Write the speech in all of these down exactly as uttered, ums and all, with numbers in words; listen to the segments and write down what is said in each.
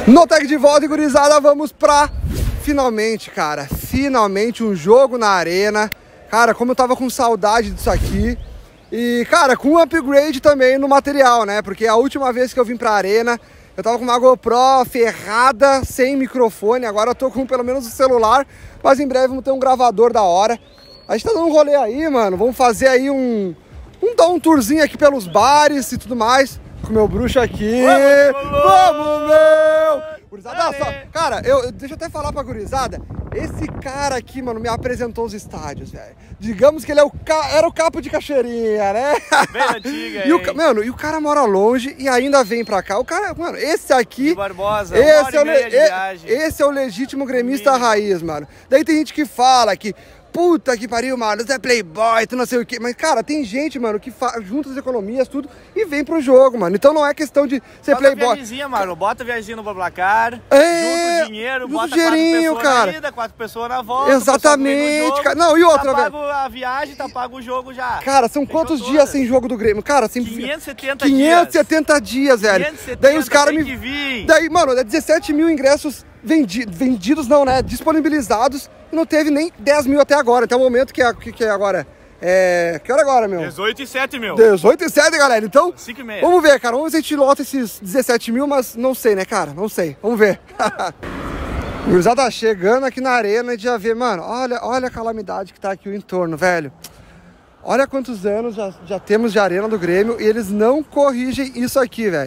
No tag de volta, gurizada, vamos pra... Finalmente, cara, finalmente um jogo na arena. Cara, como eu tava com saudade disso aqui. E, cara, com um upgrade também no material, né? Porque a última vez que eu vim pra arena, eu tava com uma GoPro ferrada, sem microfone. Agora eu tô com pelo menos o celular, mas em breve vamos ter um gravador da hora. A gente tá dando um rolê aí, mano. Vamos fazer aí um... Vamos dar um tourzinho aqui pelos bares e tudo mais. Com o meu bruxo aqui. Vamos, vamos meu! Gurizada, só, cara, eu, deixa eu até falar pra gurizada. Esse cara aqui, mano, me apresentou os estádios, velho. Digamos que ele é o ca... era o capo de Cachoeirinha, né? Bem antiga, e o, mano, e o cara mora longe e ainda vem pra cá. O cara, mano, esse aqui... De Barbosa, esse, é o, le... esse é o legítimo gremista Domingo. Raiz, mano. Daí tem gente que fala que... Puta que pariu, mano, você é playboy, tu não sei o que. Mas, cara, tem gente, mano, que junta as economias, tudo, e vem pro jogo, mano. Então não é questão de ser bota playboy. Bota viagemzinha, mano, bota a viagemzinha no Babacar, é, junta o dinheiro, junta bota dinheirinho, quatro pessoas cara. na ida, quatro pessoas na volta. Exatamente, jogo, cara. Não, e outra, tá velho. pago a viagem, tá pago o jogo já. Cara, são Fechou quantos todas. dias sem jogo do Grêmio? Cara, assim, quinhentos e setenta quinhentos e setenta dias. dias, velho. quinhentos e setenta, Daí os caras me... que vir. Daí, mano, é dezessete mil ingressos vendi... vendidos, não, né? Disponibilizados. E não teve nem dez mil até agora. Até o momento que é, que, que é agora. É... Que hora agora, meu? dezoito e sete, meu. dezoito e sete, galera. Então, cinco e meia. Vamos ver, cara. Vamos ver se a gente lota esses dezessete mil, mas não sei, né, cara? Não sei. Vamos ver. O gurizada chegando aqui na arena e já vê, mano, olha, olha a calamidade que tá aqui o entorno, velho. Olha quantos anos já, já temos de arena do Grêmio e eles não corrigem isso aqui, velho.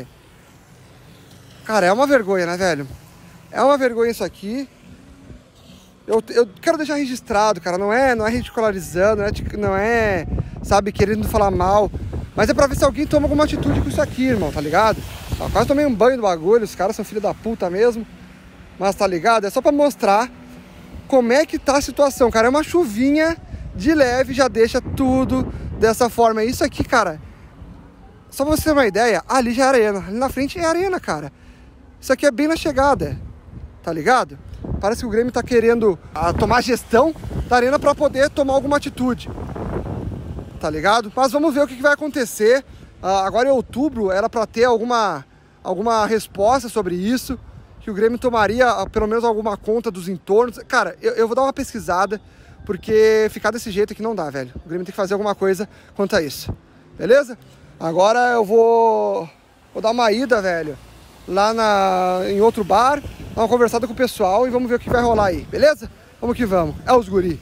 Cara, é uma vergonha, né, velho? É uma vergonha isso aqui. Eu, eu quero deixar registrado, cara. Não é, não é ridicularizando, não é, não é, sabe, querendo falar mal. Mas é pra ver se alguém toma alguma atitude com isso aqui, irmão, tá ligado? Eu quase tomei um banho do bagulho, os caras são filho da puta mesmo. Mas tá ligado? É só pra mostrar como é que tá a situação, cara. É uma chuvinha de leve, já deixa tudo dessa forma. Isso aqui, cara, só pra você ter uma ideia, ali já é arena. Ali na frente é arena, cara. Isso aqui é bem na chegada, tá ligado? Parece que o Grêmio tá querendo ah, tomar gestão da arena pra poder tomar alguma atitude, tá ligado? Mas vamos ver o que, que vai acontecer. Ah, agora em outubro era pra ter alguma, alguma resposta sobre isso, que o Grêmio tomaria ah, pelo menos alguma conta dos entornos. Cara, eu, eu vou dar uma pesquisada, porque ficar desse jeito aqui não dá, velho. O Grêmio tem que fazer alguma coisa quanto a isso, beleza? Agora eu vou, vou dar uma ida, velho, lá na, em outro bar, dar uma conversada com o pessoal e vamos ver o que vai rolar aí, beleza? Vamos que vamos, é os guri.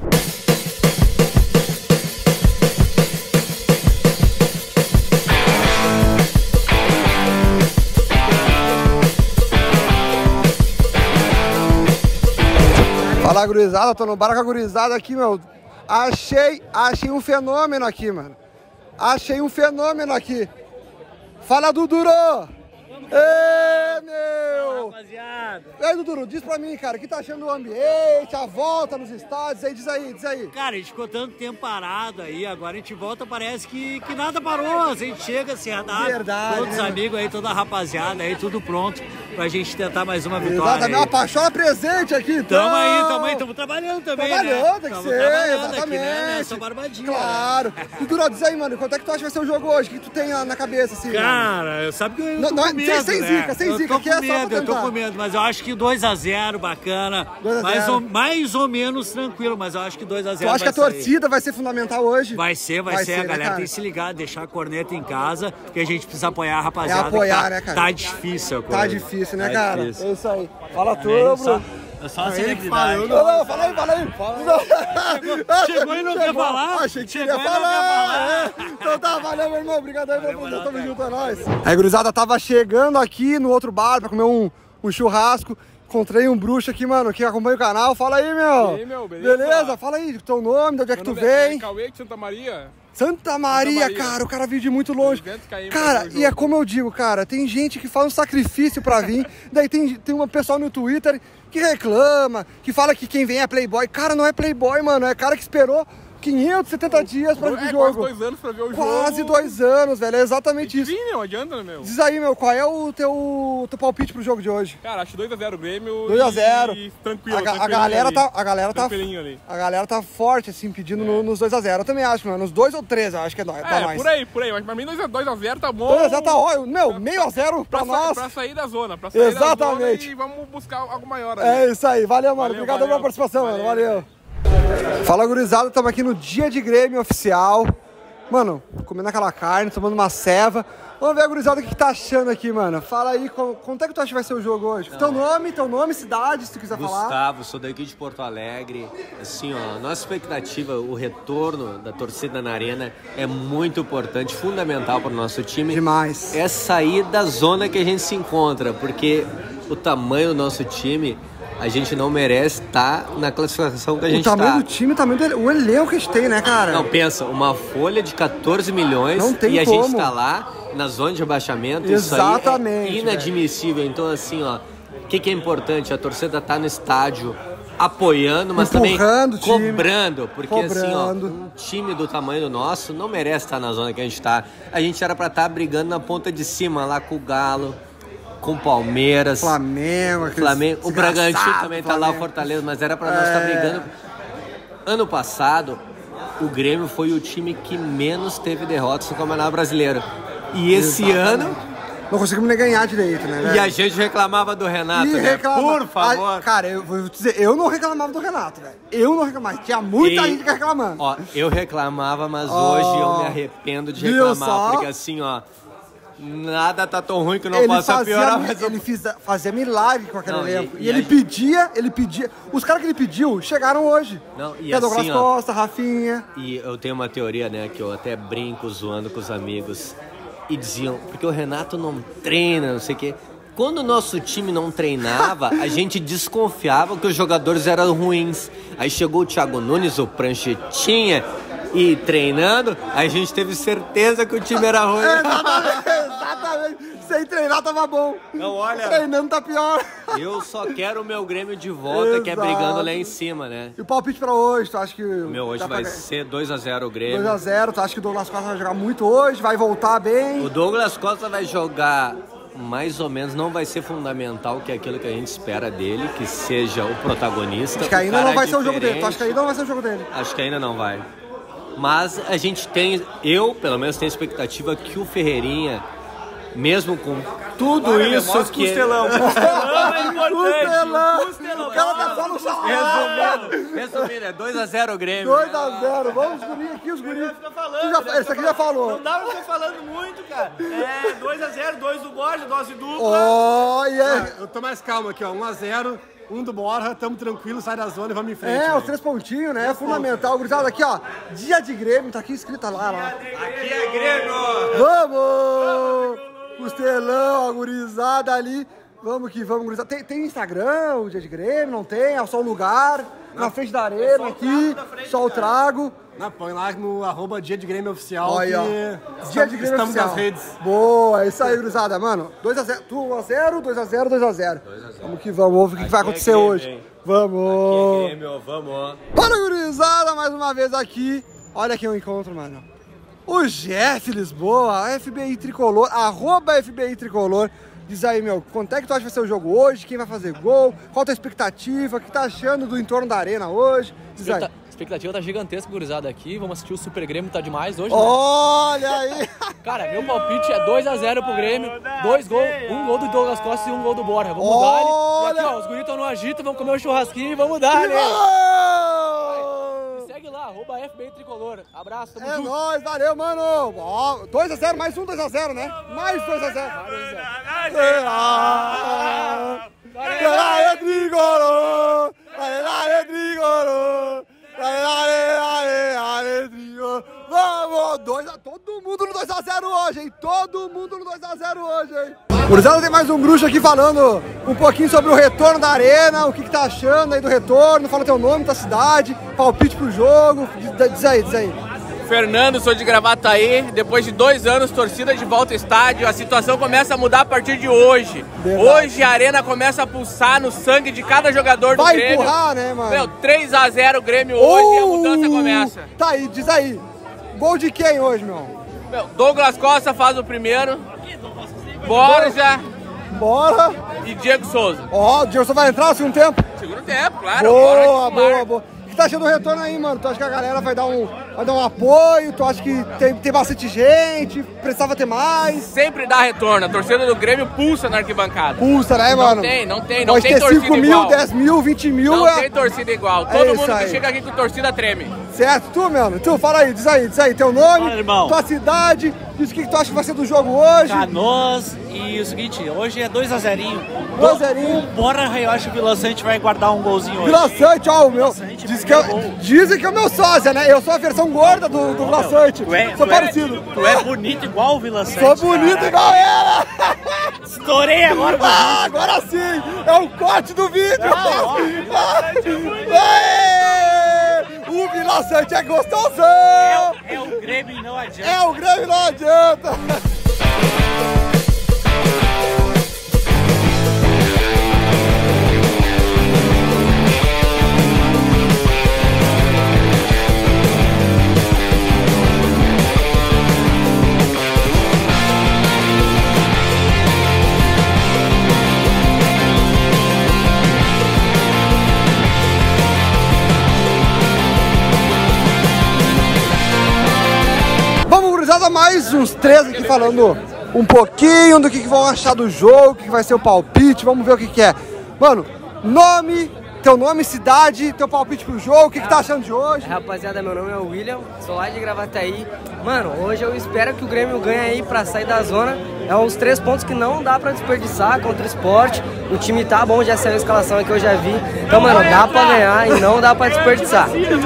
Fala, gurizada, tô no bar com a gurizada aqui, meu. Achei, achei um fenômeno aqui, mano. Achei um fenômeno aqui. Fala, Duduro! Ê, meu! Rapaziada! Ei, Duduro, diz pra mim, cara, o que tá achando do ambiente, a volta nos estádios, aí, diz aí, diz aí. Cara, a gente ficou tanto tempo parado aí, agora a gente volta, parece que, que nada parou, a gente chega, se adapta, Verdade, todos os né? amigos aí, toda a rapaziada aí, tudo pronto pra gente tentar mais uma vitória. Exatamente, uma paixão presente aqui, então. Tamo aí, tamo aí, tamo trabalhando também, Trabalhando, né? tem que Tamo ser, trabalhando exatamente. aqui, né? Nessa barbadinha. Claro. Né? Duduro, diz aí, mano, quanto é que tu acha que vai ser o jogo hoje? O que tu tem na, na cabeça, assim? Cara, eu sabe que eu Não, tô não, com sem- medo, sem né? zica, sem eu zica, tô aqui com é só pra medo, eu tô tentar. com medo, mas eu acho que dois a zero, bacana. dois a mais, zero. ou, mais ou menos tranquilo, mas eu acho que dois a Tu zero acha que a vai sair. torcida vai ser fundamental hoje? Vai ser, vai, Vai ser, ser, a né, galera cara? tem que se ligar, deixar a corneta em casa, porque a gente precisa apoiar a rapaziada. É apoiar, que tá, né, cara? Tá difícil a coisa. Tá difícil, né, Tá cara? difícil. É isso aí. Fala tu, É, Bruno. só, é só a celebridade. Não, não, fala aí, fala aí. Chegou, chegou e não quer falar? Achei que Chegou ia e não quer falar. falar. É. Então tá, valeu, meu irmão. Obrigado aí, meu irmão. valeu, Tamo cara. junto, é nóis. Aí, gurizada, tava chegando aqui no outro bar pra comer um, um churrasco. Encontrei um bruxo aqui, mano, que acompanha o canal. Fala aí, meu. E aí, meu, beleza? Beleza? Fala aí, teu nome, de onde é que Meu tu nome é vem? Cauê de Santa Maria. Santa Maria, Maria. cara, o cara veio de muito longe. duzentos quilômetros Cara, pra ver o e é jogo. como eu digo, cara, tem gente que faz um sacrifício pra vir, daí tem, tem uma pessoal no Twitter que reclama, que fala que quem vem é playboy. Cara, não é playboy, mano, é cara que esperou quinhentos e setenta dias pra ver o É, jogo. quase dois anos pra ver o jogo. Quase dois anos, velho. É exatamente isso. Sim, meu, adianta, né, meu? Diz aí, meu, qual é o teu, teu palpite pro jogo de hoje? Cara, acho dois a zero o Grêmio. dois a zero. E tranquilo, A, ga- a tranquilinho galera ali. tá, a galera tá, Tranquilinho ali. a galera tá forte, assim, pedindo no- nos dois a zero. Eu também acho, mano. Nos dois ou três, eu acho que é, nóis, tá É, nós. por aí, por aí. Mas pra mim dois a zero tá bom. dois a zero tá ótimo. Meu, meio a zero pra, Pra, sa- nós. pra sair da zona. Pra sair Exatamente. da zona e vamos buscar algo maior ali. É isso aí. Valeu, mano. Valeu, Obrigado valeu. pela participação, Valeu. mano. Valeu. Fala, gurizada. Estamos aqui no dia de Grêmio oficial. Mano, comendo aquela carne, tomando uma ceva. Vamos ver a gurizada o que, que tá achando aqui, mano. Fala aí, qu- quanto é que tu acha que vai ser o jogo hoje? Teu nome, teu nome, cidade, se tu quiser falar. Gustavo, sou daqui de Porto Alegre. Assim, ó, nossa expectativa, o retorno da torcida na arena é muito importante, fundamental para o nosso time. Demais. É sair da zona que a gente se encontra, porque o tamanho do nosso time, a gente não merece estar na classificação que a O gente tamanho tá. do time, o tamanho do ele- o elenco que a gente tem, né, cara? Não, pensa, uma folha de quatorze milhões Não tem e a como. gente tá lá na zona de abaixamento. Exatamente, Isso aí é inadmissível. Então, assim, ó, o que, que é importante? A torcida tá no estádio apoiando, mas Empurrando o também time. cobrando. Porque, assim, ó, Cobrando. um time do tamanho do nosso não merece estar na zona que a gente tá. A gente era pra estar brigando na ponta de cima, lá com o Galo, com o Palmeiras. Flamengo, aqueles Flamengo, o Bragantino desgraçados também tá lá, o Flamengo. Fortaleza, mas era pra nós estar É. brigando. Ano passado, o Grêmio foi o time que menos teve derrotas no Campeonato Brasileiro. E esse Exatamente. ano, Não conseguimos nem ganhar direito, né, velho? e a gente reclamava do Renato, E né? reclama- Por favor. Ah, cara, eu vou te dizer, eu não reclamava do Renato, velho. Eu não reclamava. Tinha muita E- gente que reclamando. Ó, eu reclamava, mas Ó. hoje eu me arrependo de Viu reclamar. só? Porque assim, ó, nada tá tão ruim que não ele possa fazia, piorar. Mas ele fiz- fazia milagre com aquele Não, e- elenco. E, e ele a- pedia, ele pedia. Os caras que ele pediu chegaram hoje. Não, e Que é Douglas assim, ó, Costa, Rafinha. E eu tenho uma teoria, né, que eu até brinco zoando com os amigos. E diziam, porque o Renato não treina, não sei o quê. Quando o nosso time não treinava, a gente desconfiava que os jogadores eram ruins. Aí chegou o Thiago Nunes, o Pranchetinha, e treinando, aí a gente teve certeza que o time era ruim. Exatamente, exatamente. Sem treinar tava bom. Não, olha- Treinando tá pior. Eu só quero o meu Grêmio de volta, que é Exato. brigando lá em cima, né? E o palpite pra hoje, tu acha que... O meu hoje dá pra vai ganhar? ser dois a zero o Grêmio. dois a zero, tu acha que o Douglas Costa vai jogar muito hoje? Vai voltar bem? O Douglas Costa vai jogar mais ou menos, não vai ser fundamental, que é aquilo que a gente espera dele, que seja o protagonista. Acho que ainda o cara não vai ser o jogo dele. Tu diferente. acha que ainda não vai ser o jogo dele? Acho que ainda não vai. Mas a gente tem, eu pelo menos tenho expectativa que o Ferreirinha, mesmo com tudo isso que... Costelão, costelão é importante. Costelão. Costelão. O cara tá só no chão. Resumindo, resumindo, é dois a zero o Grêmio. dois a zero. Vamos, os guris aqui, os guris. Fica Tu falando, já- né? Esse aqui já falou. Não dá pra ficar falando muito, cara. É dois a zero, dois do Borja, dose dupla. Ó, e é... Eu tô mais calmo aqui, ó. um a zero, um do Borja, tamo tranquilo, sai da zona e vamos em frente. É, velho. os três pontinhos, né? É fundamental. Gurizada, aqui, ó. Dia de Grêmio, tá aqui escrito lá, lá. Aqui é Grêmio! Vamos! Costelão, a gurizada ali. Vamos que vamos, gurizada. Tem, tem Instagram, o Dia de Grêmio, não tem? É só um lugar, na frente da arena aqui, só o trago. Não, põe lá no arroba Dia de Grêmio Oficial. Olha aí, ó. que Dia estamos- de Grêmio Estamos oficial. nas redes. Boa, é isso aí, gurizada. Mano, dois a zero. Tu um a zero, dois a zero, dois a zero. Vamos que vamos, vamos ver o que, que vai Aqui é acontecer Grêmio, hoje. hein? Vamos! Grêmio, vamos! Fala, gurizada, mais uma vez aqui. Olha quem eu encontro, mano. O Jeff Lisboa, F B I Tricolor, arroba F B I Tricolor. Diz aí, meu, quanto é que tu acha que vai ser o jogo hoje? Quem vai fazer gol? Qual a tua expectativa? O que tá achando do entorno da arena hoje? Diz aí. Expecta- expectativa tá gigantesca, gurizada, aqui. Vamos assistir o Super Grêmio, tá demais hoje, né? Olha aí! Cara, meu palpite é dois a zero pro Grêmio. Dois gols, um gol do Douglas Costa e um gol do Borja. Vamos dar ali. E aqui, ó, os guris estão no agito, vamos comer um churrasquinho e vamos dar ali. Segue lá, arroba F B I Tricolor. Abraço, tamo É junto. nóis, valeu, mano! Ó, dois a zero, mais um dois a zero, né? Mais dois a zero. Galera, Tricolor! Galera, Tricolor! Galera, Tricolor! Vamos! Dois a... Todo mundo no dois a zero hoje, hein? Todo mundo no dois a zero hoje, hein? Gurizada, tem mais um bruxo aqui falando um pouquinho sobre o retorno da arena, o que, que tá achando aí do retorno, fala teu nome, tua cidade, palpite pro jogo, diz, diz aí, diz aí. Fernando, sou de Gravataí. Depois de dois anos, torcida de volta ao estádio. A situação começa a mudar a partir de hoje. Verdade. Hoje a arena começa a pulsar no sangue de cada jogador do Vai Grêmio. Vai empurrar, né, mano? Meu, três a zero Grêmio hoje uh, e a mudança começa. Tá aí, diz aí. Gol de quem hoje, meu? Meu, Douglas Costa faz o primeiro. Borja. Bora. E Diego Souza. Ó, oh, o Diego Souza vai entrar no segundo tempo? Segundo tempo, claro. Boa, boa, boa. O que tá achando o retorno aí, mano? Tu acha que a galera vai dar um, vai dar um apoio? Tu acha que tem, tem bastante gente? Precisava ter mais? Sempre dá retorno. A torcida do Grêmio pulsa na arquibancada. Pulsa, né, mano? Não tem, não tem. Não Pode tem ter torcida cinco mil, igual. dez mil, vinte mil. Não é... tem torcida igual. Todo é mundo que aí. chega aqui com torcida treme. Certo? Tu, mano? Tu, fala aí, diz aí, diz aí. Teu nome, fala, irmão. Tua cidade, diz o que, que tu acha que vai ser do jogo hoje. Canoas. E o seguinte, hoje é dois a zero. dois a zero. Bora, eu acho que o Vila Sante vai guardar um golzinho hoje. Vila Sante, ó, o meu. Diz que eu, dizem que é o meu sósia, né? Eu sou a versão gorda do, do Vila Sante. Tu é, sou tu parecido. É, tu é bonito igual o Vila Sante. Sou bonito cara. Igual ela. Estourei agora. Ah, agora sim. É o corte do vídeo. Ah, ó, o Vila Sante é gostosão. É, é o Grêmio e não adianta. É o Grêmio e não adianta. Mais uns três aqui falando um pouquinho do que, que vão achar do jogo, o que, que vai ser o palpite, vamos ver o que, que é. Mano, nome, teu nome, cidade, teu palpite pro jogo, o que, que tá achando de hoje? Rapaziada, meu nome é William, sou lá de Gravataí. Mano, hoje eu espero que o Grêmio ganhe aí pra sair da zona. É uns três pontos que não dá pra desperdiçar contra o Sport. O time tá bom, já saiu a escalação aqui, eu já vi. Então, mano, dá pra ganhar e não dá pra desperdiçar.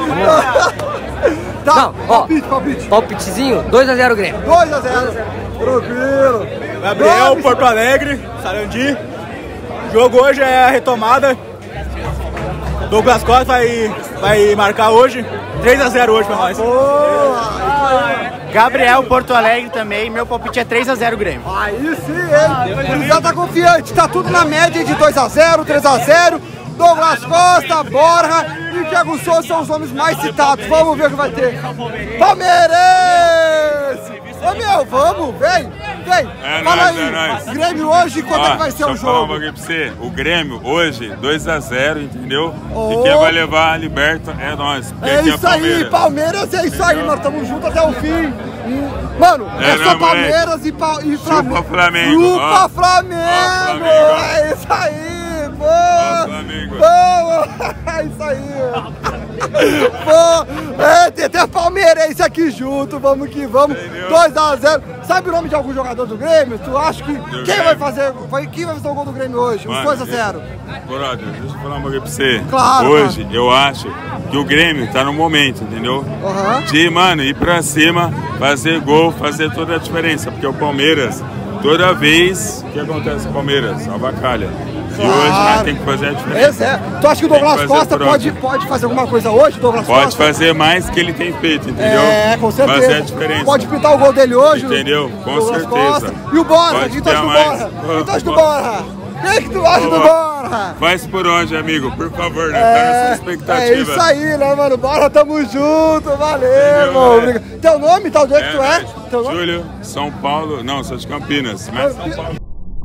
Tá, não, ó, palpite, palpite. Palpitezinho, dois a zero Grêmio. dois a zero. Tranquilo. Gabriel, Dois. Porto Alegre, Sarandi. O jogo hoje é a retomada. Douglas Costa vai, vai marcar hoje. três a zero hoje pra nós. Boa. Gabriel, Porto Alegre também. Meu palpite é três a zero Grêmio. Aí sim, hein? O já tá confiante. Tá tudo na média de dois a zero, três a zero. Douglas Costa, Borja e Diego Souza são os nomes mais citados. Vamos ver o que vai ter. Palmeiras! Ô meu, vamos, vem, vem. É Fala nóis, aí, é nóis. Grêmio hoje, quando Ó, é que vai ser o só falar um jogo? bagulho pra você. O Grêmio hoje, dois a zero, entendeu? Oh. E quem vai levar a liberta é nós. É isso aí, Palmeiras, é isso aí, nós estamos juntos até o fim. Mano, é, é só Palmeiras e, pa e Flamengo. Chupa Flamengo. Chupa Flamengo. Ó, Flamengo. É isso aí. Ó, Flamengo. Boa! É isso aí! Pô, é, tem até palmeirense aqui junto, vamos que vamos! dois a zero. Sabe o nome de algum jogador do Grêmio? Tu acha que. Do quem Grêmio. vai fazer? Vai, quem vai fazer o gol do Grêmio hoje? Os dois a zero. Brother, deixa eu falar um bagulho pra você. Claro, hoje, mano. eu acho que o Grêmio tá no momento, entendeu? Uhum. De, mano, ir pra cima, fazer gol, fazer toda a diferença. Porque o Palmeiras, toda vez que acontece com o Palmeiras, avacalha. E claro. hoje nós temos que fazer a diferença. É, tu acha que o Douglas Costa pode, pode fazer alguma coisa hoje, Douglas Pode Costa? fazer mais que ele tem feito, entendeu? É, com certeza. Fazer a diferença. Pode pintar o gol dele hoje. Entendeu? Com Douglas certeza. Costa. E o Borja, o que tu acha do Borja? O que tu acha do Borja? O que tu acha do Borja? Faz por onde, amigo, por favor, né? É, Tá nessa expectativa. É isso aí, né, mano? Bora, tamo junto, valeu, irmão. Né? Teu nome, tal dia é, que tu é? Teu nome? Júlio, São Paulo, não, sou de Campinas, mas São Paulo.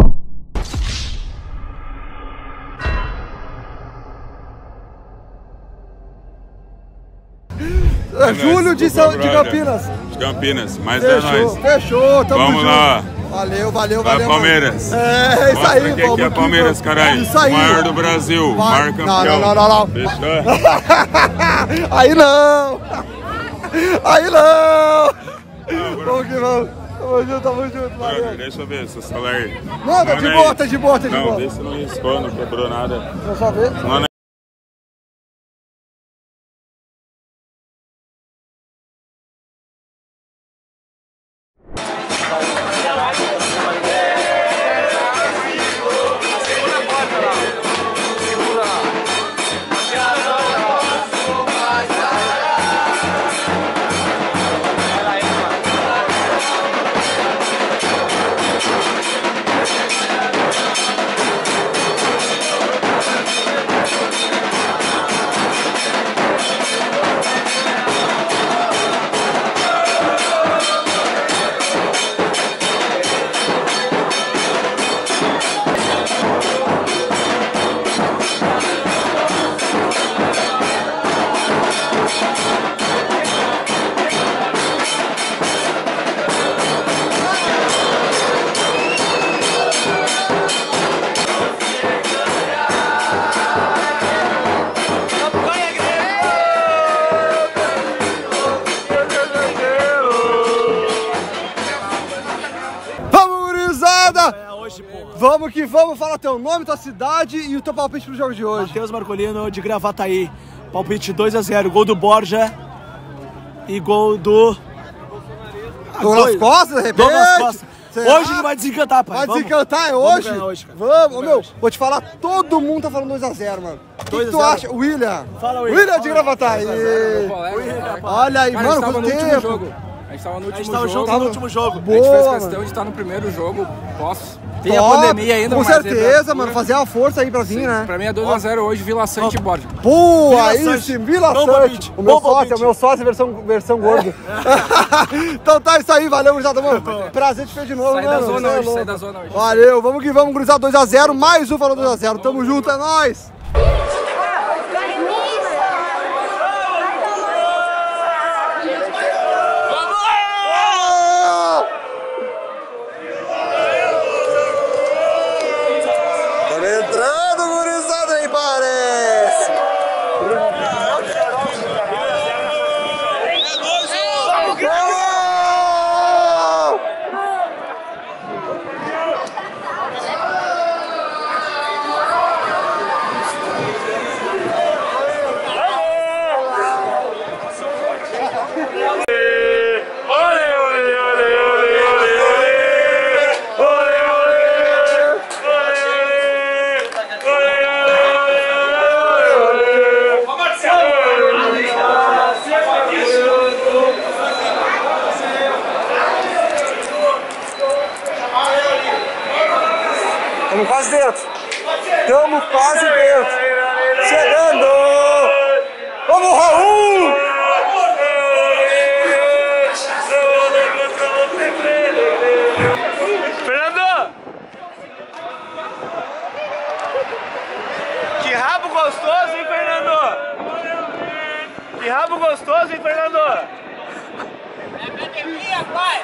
É Júlio de, São, de Campinas. De Campinas, mas fechou, é nóis. Fechou, tamo vamos junto. Lá. Valeu, valeu, Vai valeu. Palmeiras. Mano. É, isso aí, vamos. Aqui é Palmeiras, caralho. Isso aí. O maior do Brasil, Vai. maior campeão. Não, não, não, não. Fechou? Aí não. Aí não. Vamos que vamos. Tamo junto, tamo junto, valeu. Deixa eu ver seu salário. Não, tá de aí. boa, tá de boa, tá de não, boa. Não, desse não riscou, não quebrou nada. Deixa eu só ver. Não, Vamos que vamos, fala teu nome, tua cidade e o teu palpite pro jogo de hoje. Matheus Marcolino de Gravataí. Palpite dois a zero. Gol do Borja e gol do... Douglas Costa, de repente? Douglas Costa. Será? Hoje ele vai desencantar, pai. Vai Vamos. desencantar, é Vamos hoje? ganhar hoje, cara. Vamos, Vamos meu, hoje. vou te falar, todo mundo tá falando dois a zero, mano. O que, que tu acha? William. Fala, William. William de Gravataí. Olha aí, Cara, mano, a gente tava quanto no último tempo. jogo. A gente tava no A gente último tava jogo. junto no último jogo. A gente Boa, fez questão mano. de estar no primeiro jogo pós. Tem a pandemia ainda, com mas certeza, é mano, fazer uma força aí pra vir, né? Pra mim é dois a zero hoje, Vila Sante e Borja. Pô, Vila aí Sante. sim, Vila Bom Sante. palpite. O meu Bom sócio, palpite. o meu sócio versão, versão gordo. Então tá, isso aí, valeu, gurizada, mano. Prazer te ver de novo, Sai mano. da zona Você é hoje, louco. sai da zona hoje. Valeu, vamos que vamos, gurizada, dois a zero, mais um falou dois a zero. Tamo junto, é nóis. Entrando, gurizada, aí parece. Estamos quase dentro. Estamos quase dentro. Chegando. Vamos, Raul! Fernando! Que rabo gostoso, hein, Fernando? Que rabo gostoso, hein, Fernando? É academia, pai!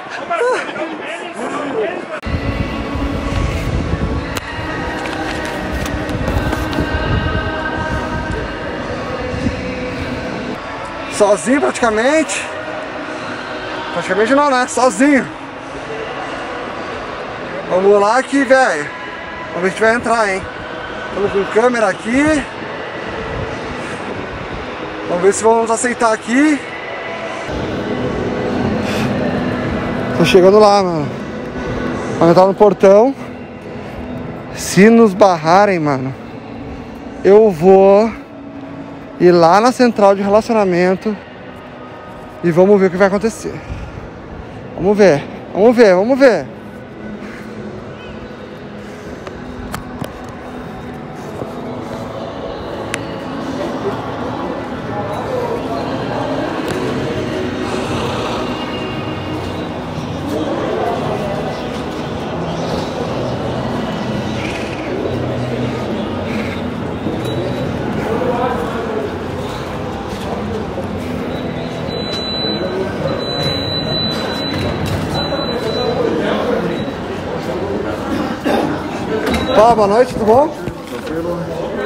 Sozinho praticamente. Praticamente não, né? Sozinho. Vamos lá aqui, velho. Vamos ver se vai entrar, hein? Estamos com câmera aqui. Vamos ver se vamos aceitar aqui. Tô chegando lá, mano. Vamos entrar no portão. Se nos barrarem, mano, eu vou ir lá na central de relacionamento e vamos ver o que vai acontecer. Vamos ver, vamos ver, vamos ver. Fala, boa noite, tudo bom? Tranquilo.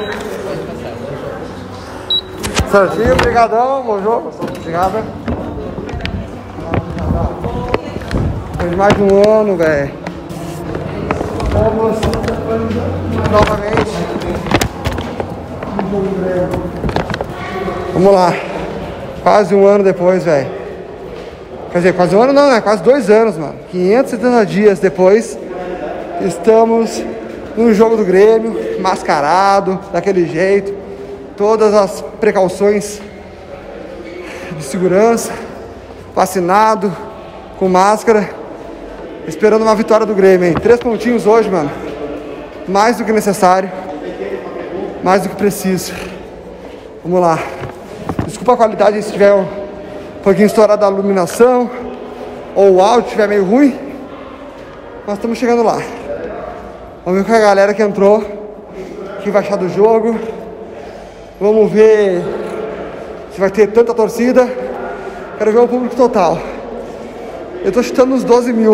Certinho, obrigadão, bom jogo. Obrigado. Depois de mais de um ano, velho. Vamos novamente. Vamos lá. Quase um ano depois, velho. Quer dizer, quase um ano não, né? Quase dois anos, mano. quinhentos e setenta dias depois, estamos no jogo do Grêmio, mascarado, daquele jeito, todas as precauções de segurança, vacinado, com máscara, esperando uma vitória do Grêmio, hein? Três pontinhos hoje, mano, mais do que necessário, mais do que preciso. Vamos lá. Desculpa a qualidade se estiver um pouquinho estourada a iluminação, ou o áudio estiver meio ruim, mas estamos chegando lá. Vamos ver com a galera que entrou, o que vai achar do jogo. Vamos ver se vai ter tanta torcida. Quero ver o público total. Eu tô chutando uns doze mil.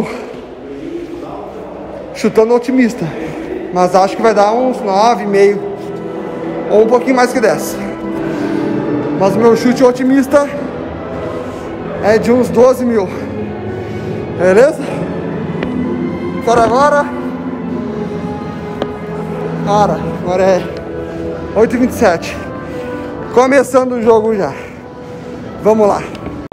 Chutando otimista. Mas acho que vai dar uns nove e meio. Ou um pouquinho mais que dez. Mas o meu chute otimista é de uns doze mil. Beleza? Bora agora. Cara, agora é oito e vinte e sete. Começando o jogo já. Vamos lá.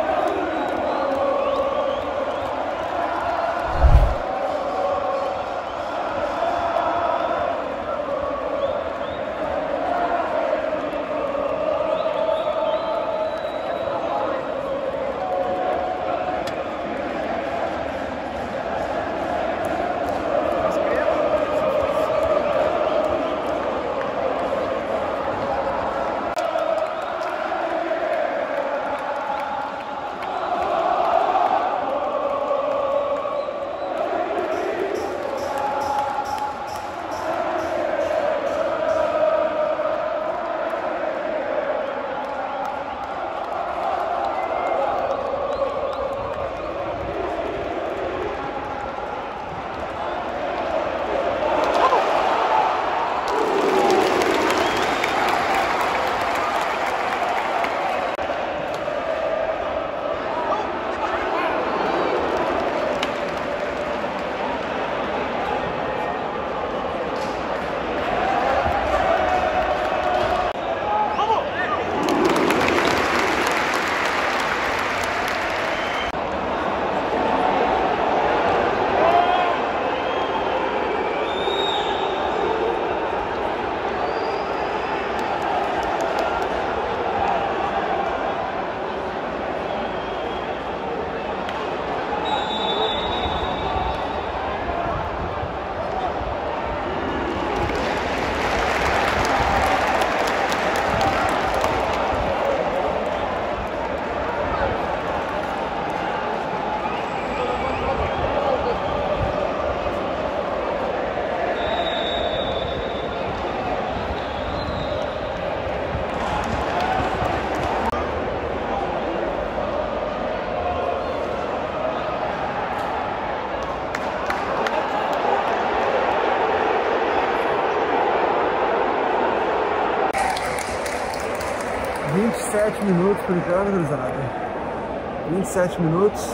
vinte e sete minutos por enquanto, cruzada. vinte e sete minutos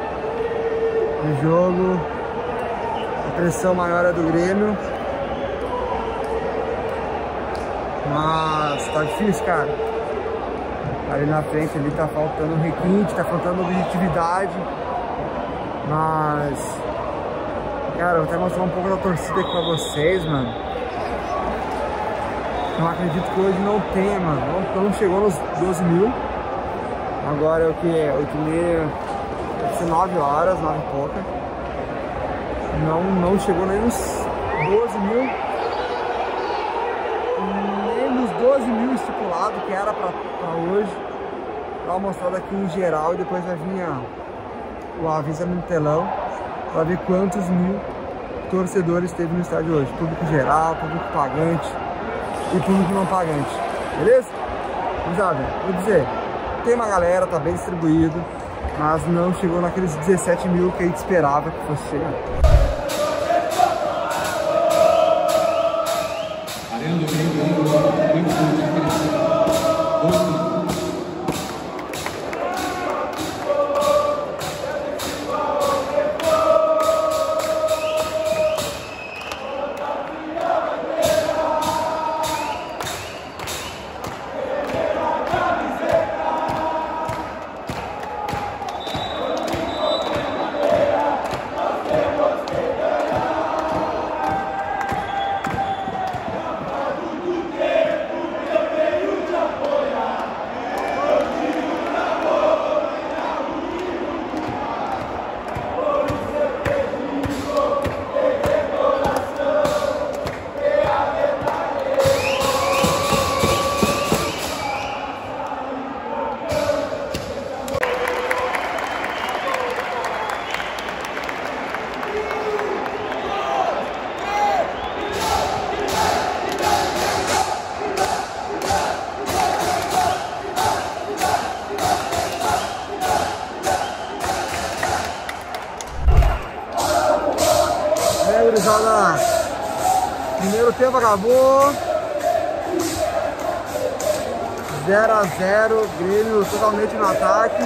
de jogo. A pressão maior é do Grêmio. Mas tá difícil, cara. Ali na frente ali tá faltando requinte, tá faltando objetividade. Mas, cara, eu vou até mostrar um pouco da torcida aqui pra vocês, mano. Não acredito que hoje não tenha, mano. Não, não chegou nos doze mil. Agora é o que? oito e meia. Deve ser nove horas, nove e pouca. Não, não chegou nem nos doze mil. Nem nos doze mil estipulado, que era pra, pra hoje. Vou mostrar daqui em geral e depois vai vir a, o aviso no telão pra ver quantos mil torcedores teve no estádio hoje. Público geral, público pagante e público não pagante, beleza? Sabe, vou dizer, tem uma galera, tá bem distribuído, mas não chegou naqueles dezessete mil que a gente esperava que fosse chegar. Primeiro tempo acabou zero a zero, Grêmio totalmente no ataque.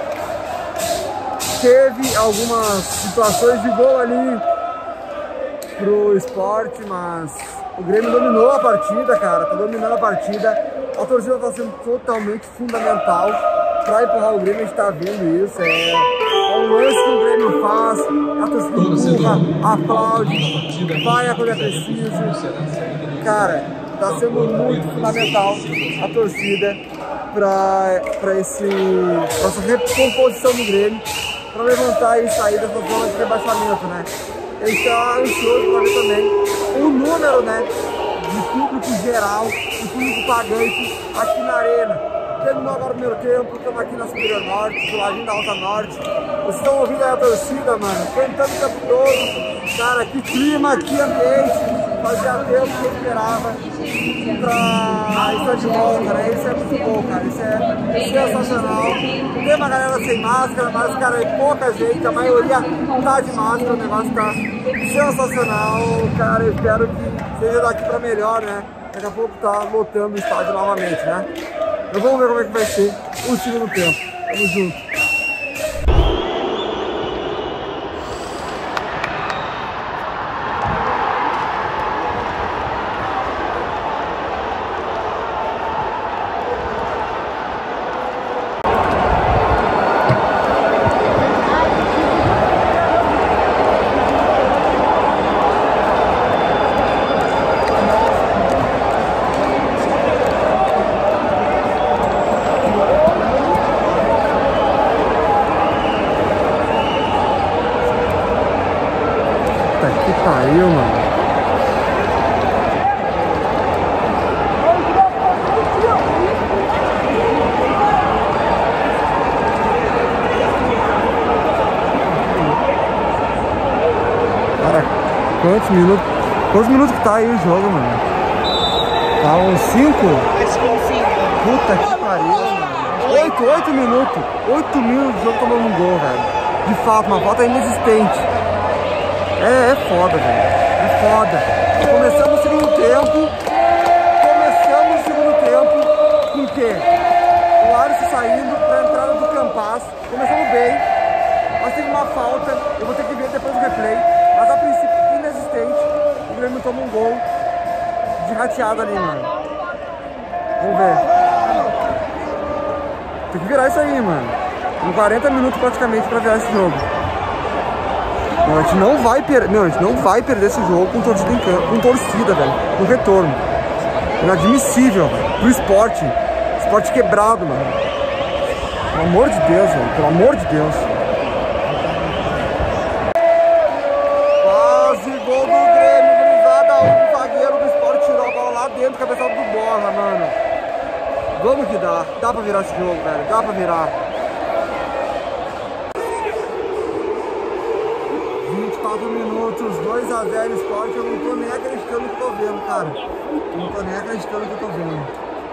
Teve algumas situações de gol ali pro Sport, mas O Grêmio dominou a partida, cara, tá dominando a partida. A torcida tá sendo totalmente fundamental pra empurrar o Grêmio, a gente tá vendo isso. É, é um lance que o Grêmio faz, a torcida empurra, aplaude, vai quando é preciso. Cara, tá sendo muito fundamental a torcida pra, pra, esse, pra essa recomposição do Grêmio, pra levantar e sair dessa zona de rebaixamento, né? A gente tá ansioso pra ver também o número, né, de público geral, de público pagante aqui na Arena. Terminou agora o primeiro tempo, estamos aqui na Superior Norte, do ladinho da Alta Norte. Vocês estão ouvindo aí a torcida, mano, cantando o tempo todo. Cara, que clima, que ambiente. Fazia tempo que eu esperava pra estar de volta, né? Isso é muito bom, cara. Isso é sensacional. Tem uma galera sem máscara, mas, cara, é pouca gente. A maioria tá de máscara. O negócio tá sensacional, cara. Eu espero que seja daqui pra melhor, né? Daqui a pouco tá lotando o estádio novamente, né? Então vamos ver como é que vai ser o segundo tempo. Tamo junto. Pariu, mano. Cara, quantos minutos? Quantos minutos que tá aí o jogo, mano? Tá uns cinco? Puta que pariu, mano. Oito, oito minutos. Oito minutos de jogo tomando um gol, velho. De fato, uma falta inexistente. É, é foda, velho. É foda. Começamos o segundo tempo. Começamos o segundo tempo com o quê? O Alisson saindo pra entrada do Campas. Começamos bem. Mas teve uma falta. Eu vou ter que ver depois do replay. Mas a princípio inexistente. O Grêmio toma um gol de rateado ali, mano. Vamos ver. Tem que virar isso aí, mano. Em quarenta minutos praticamente pra virar esse jogo. Não, a gente não vai perder, não, a gente não vai perder esse jogo com torcida em campo, com torcida, velho, no retorno. Inadmissível, velho, pro esporte, esporte quebrado, mano. Pelo amor de Deus, velho, pelo amor de Deus. Quase gol do Grêmio, gurizada, o zagueiro do esporte tirou a bola lá dentro, cabeçada do Borja, mano. Vamos que dá, dá pra virar esse jogo, velho, dá pra virar. Minutos, dois a zero Sport, eu não tô nem acreditando no que eu tô vendo, cara. Eu não tô nem acreditando no que eu tô vendo.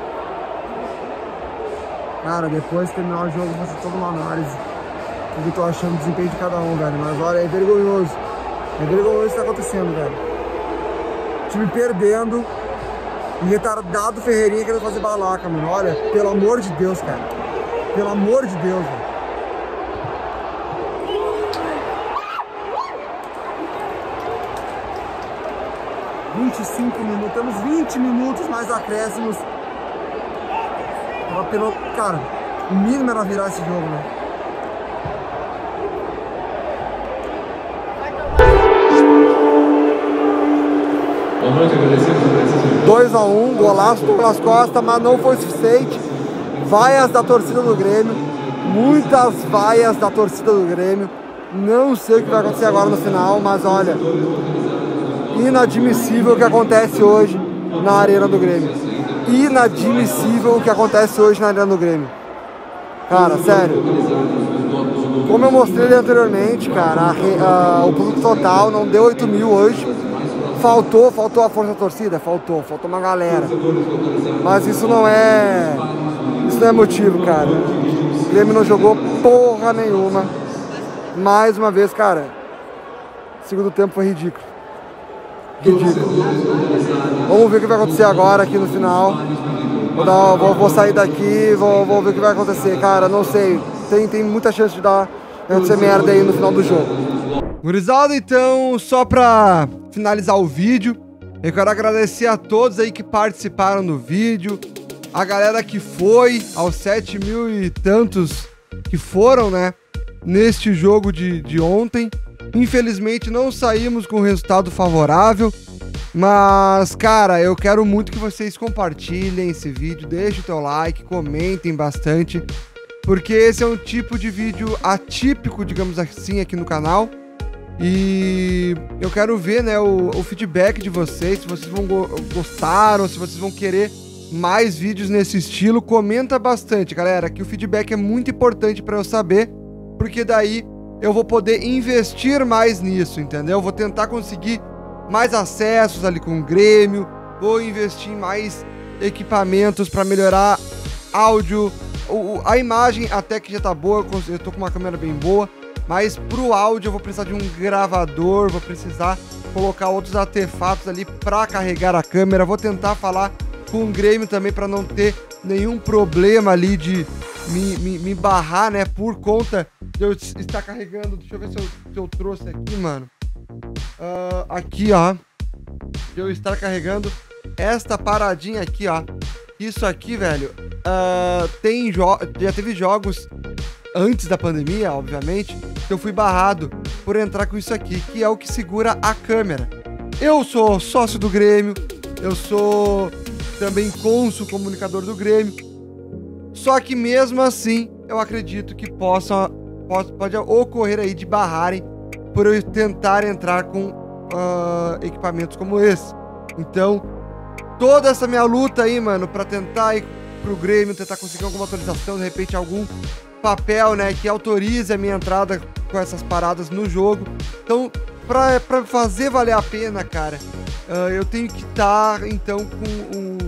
Cara, depois de terminar o jogo, eu vou fazer toda uma análise do que eu tô achando do desempenho de cada um, velho. Mas olha, é vergonhoso. É vergonhoso o que tá acontecendo, velho. O time perdendo e retardado Ferreirinha querendo fazer balaca, mano. Olha, pelo amor de Deus, cara. Pelo amor de Deus, velho. vinte e cinco minutos, temos vinte minutos mais acréscimos. Pelo, cara, o mínimo era virar esse jogo, né? dois a um, golaço do Douglas Costa, mas não foi suficiente. Vaias da torcida do Grêmio, muitas vaias da torcida do Grêmio. Não sei o que vai acontecer agora no final, mas olha, inadmissível o que acontece hoje na Arena do Grêmio. Inadmissível o que acontece hoje na Arena do Grêmio. Cara, sério. Como eu mostrei anteriormente, cara, a, a, o público total não deu oito mil hoje. Faltou, faltou a força da torcida? Faltou, faltou uma galera. Mas isso não é... Isso não é motivo, cara. O Grêmio não jogou porra nenhuma. Mais uma vez, cara, o segundo tempo foi ridículo. Ridículo. Vamos ver o que vai acontecer agora aqui no final. Vou, dar, vou, vou sair daqui, vou, vou ver o que vai acontecer. Cara, não sei. Tem, tem muita chance de dar acontecer merda aí no final do jogo. Gurizada, então, só pra finalizar o vídeo, Eu quero agradecer a todos aí que participaram do vídeo, a galera que foi, aos sete mil e tantos que foram, né, neste jogo de, de ontem. Infelizmente não saímos com resultado favorável, mas, cara, eu quero muito que vocês compartilhem esse vídeo, deixem o teu like, comentem bastante, porque esse é um tipo de vídeo atípico, digamos assim, aqui no canal. E eu quero ver, né, o, o feedback de vocês, se vocês vão go gostaram, se vocês vão querer mais vídeos nesse estilo. Comenta bastante, galera, que o feedback é muito importante para eu saber, porque daí eu vou poder investir mais nisso, entendeu? Vou tentar conseguir mais acessos ali com o Grêmio, vou investir em mais equipamentos para melhorar áudio, o, a imagem até que já tá boa, eu tô com uma câmera bem boa, mas pro áudio eu vou precisar de um gravador, vou precisar colocar outros artefatos ali para carregar a câmera, vou tentar falar com o Grêmio também para não ter nenhum problema ali de me, me, me barrar, né, por conta de eu estar carregando. Deixa eu ver se eu, se eu trouxe aqui, mano. Uh, aqui, ó. De eu estar carregando esta paradinha aqui, ó. Isso aqui, velho, uh, tem jo já teve jogos antes da pandemia, obviamente, que eu fui barrado por entrar com isso aqui, que é o que segura a câmera. Eu sou sócio do Grêmio, eu sou também cônsul comunicador do Grêmio, só que mesmo assim, eu acredito que possa, pode, pode ocorrer aí de barrarem por eu tentar entrar com uh, equipamentos como esse. Então, toda essa minha luta aí, mano, pra tentar ir pro Grêmio, tentar conseguir alguma atualização, de repente algum papel, né, que autorize a minha entrada com essas paradas no jogo. Então, pra, pra fazer valer a pena, cara, uh, eu tenho que estar, tá, então, com um,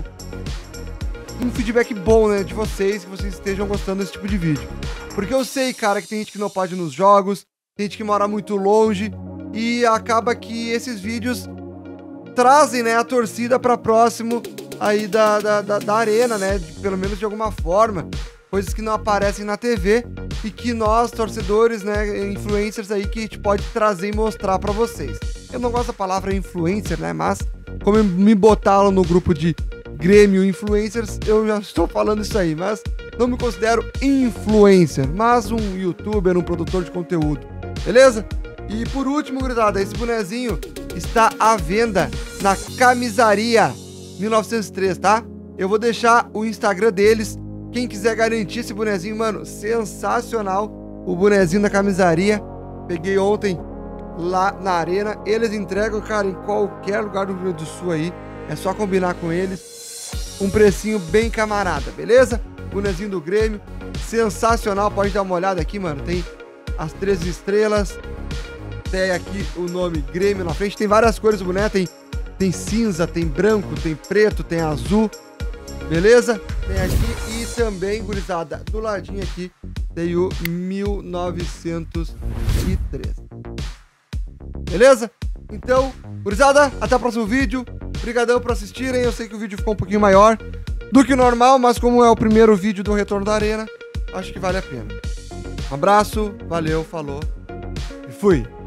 um feedback bom, né, de vocês, que vocês estejam gostando desse tipo de vídeo. Porque eu sei, cara, que tem gente que não pode ir nos jogos, tem gente que mora muito longe, e acaba que esses vídeos trazem, né, a torcida para próximo aí da, da, da, da arena, né, de, pelo menos de alguma forma, coisas que não aparecem na T V e que nós, torcedores, né, influencers aí, que a gente pode trazer e mostrar para vocês. Eu não gosto da palavra influencer, né, mas como me botaram no grupo de Grêmio Influencers, eu já estou falando isso aí, mas não me considero influencer, mas um youtuber, um produtor de conteúdo, beleza? E por último, gurizada, esse bonezinho está à venda na Camisaria mil novecentos e três, tá? Eu vou deixar o Instagram deles. Quem quiser garantir esse bonezinho, mano, sensacional. O bonezinho da Camisaria. Peguei ontem lá na arena. Eles entregam, cara, em qualquer lugar do Rio Grande do Sul aí. É só combinar com eles. Um precinho bem camarada, beleza? Bonezinho do Grêmio. Sensacional. Pode dar uma olhada aqui, mano. Tem as três estrelas. Tem aqui o nome Grêmio na frente. Tem várias cores do boné. Tem, tem cinza, tem branco, tem preto, tem azul. Beleza? Tem aqui e também, gurizada, do ladinho aqui tem o mil novecentos e três. Beleza? Então, gurizada, até o próximo vídeo. Obrigadão por assistirem. Eu sei que o vídeo ficou um pouquinho maior do que normal, mas como é o primeiro vídeo do Retorno da Arena, acho que vale a pena. Um abraço, valeu, falou e fui!